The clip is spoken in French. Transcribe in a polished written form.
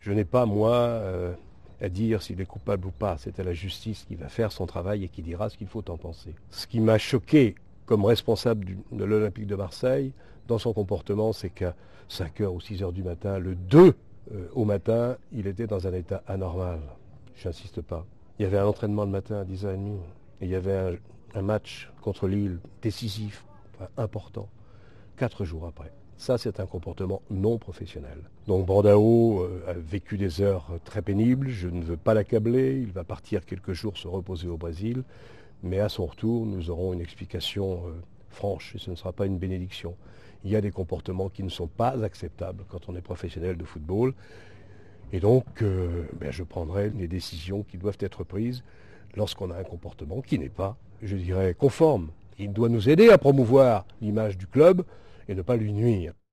Je n'ai pas, moi, à dire s'il est coupable ou pas. C'est à la justice qui va faire son travail et qui dira ce qu'il faut en penser. Ce qui m'a choqué comme responsable de l'Olympique de Marseille, dans son comportement, c'est qu'à 5 heures ou 6 heures du matin, le 2 au matin, il était dans un état anormal. Je n'insiste pas. Il y avait un entraînement le matin à 10h30. Et il y avait un match contre Lille décisif, important, 4 jours après. Ça, c'est un comportement non professionnel. Donc Brandao a vécu des heures très pénibles. Je ne veux pas l'accabler. Il va partir quelques jours se reposer au Brésil. Mais à son retour, nous aurons une explication franche et ce ne sera pas une bénédiction. Il y a des comportements qui ne sont pas acceptables quand on est professionnel de football. Et donc, je prendrai les décisions qui doivent être prises lorsqu'on a un comportement qui n'est pas, je dirais, conforme. Il doit nous aider à promouvoir l'image du club et ne pas lui nuire.